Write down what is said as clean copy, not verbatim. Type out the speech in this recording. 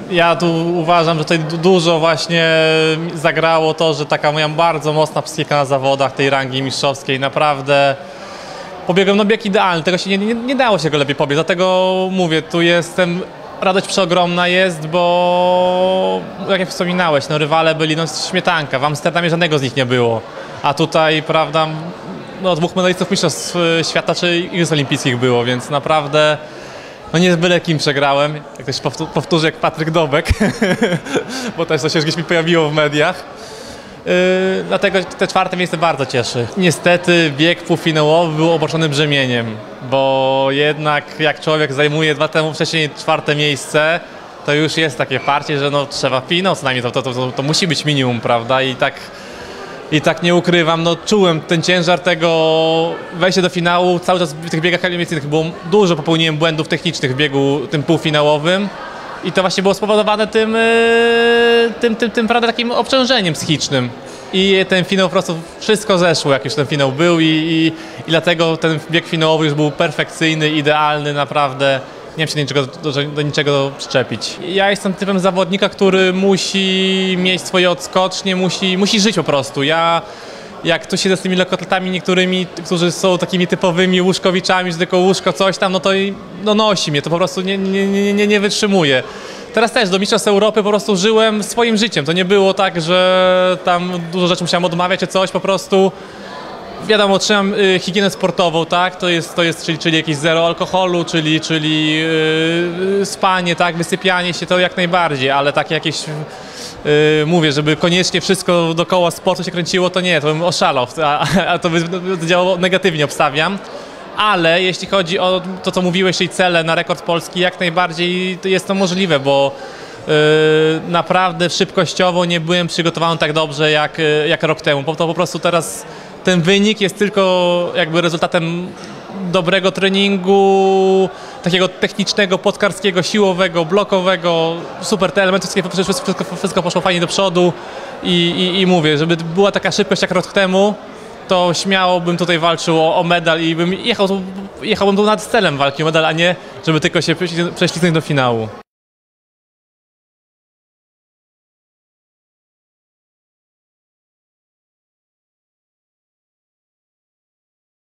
Ja tu uważam, że tutaj dużo właśnie zagrało to, że taka moja bardzo mocna psychika na zawodach tej rangi mistrzowskiej. Naprawdę pobiegłem bieg idealny, tego się nie dało się go lepiej pobiec, dlatego mówię, tu jestem, radość przeogromna jest, bo jak wspominałeś, rywale byli śmietanka, w Amsterdamie żadnego z nich nie było, a tutaj, prawda, dwóch medalistów mistrzostw świata czy Igrzysk Olimpijskich było, więc naprawdę nie z byle kim przegrałem, jak ktoś powtórzy jak Patryk Dobek, bo też to się gdzieś mi pojawiło w mediach. Dlatego te czwarte miejsce bardzo cieszy. Niestety bieg półfinałowy był obarczony brzemieniem, bo jednak jak człowiek zajmuje 2 lata temu wcześniej czwarte miejsce, to już jest takie parcie, że trzeba finał co najmniej, to musi być minimum, prawda? I tak nie ukrywam, czułem ten ciężar tego wejścia do finału. Cały czas w tych biegach eliminacyjnych było dużo, popełniłem błędów technicznych w biegu tym półfinałowym. I to właśnie było spowodowane tym prawda, takim obciążeniem psychicznym. I ten finał po prostu wszystko zeszło, jak już ten finał był i dlatego ten bieg finałowy już był perfekcyjny, idealny, naprawdę. Nie wiem się do niczego przyczepić. Ja jestem typem zawodnika, który musi mieć swoje odskocznie, musi żyć po prostu. Jak tu siedzę z tymi lekkoatletami niektórymi, którzy są takimi typowymi łóżkowiczami, że tylko łóżko coś tam, to nosi mnie, to po prostu nie wytrzymuje. Teraz też do Mistrzostw Europy po prostu żyłem swoim życiem. To nie było tak, że tam dużo rzeczy musiałem odmawiać czy coś, po prostu wiadomo, trzymam higienę sportową, tak? Czyli jakieś zero alkoholu, czyli spanie, tak? Wysypianie się, to jak najbardziej, ale takie jakieś mówię, żeby koniecznie wszystko dookoła sportu się kręciło, to nie, to bym oszalał, a to by działało negatywnie, obstawiam. Ale jeśli chodzi o to, co mówiłeś, czyli cele na rekord polski, jak najbardziej jest to możliwe, bo naprawdę szybkościowo nie byłem przygotowany tak dobrze jak rok temu. To po prostu teraz ten wynik jest tylko jakby rezultatem dobrego treningu, takiego technicznego, podkarskiego, siłowego, blokowego, super, te elementy wszystko poszło fajnie do przodu i mówię, żeby była taka szybkość jak rok temu, to śmiało bym tutaj walczył o medal i jechałbym tu nad celem walki o medal, a nie żeby tylko się prześlizgnąć do finału.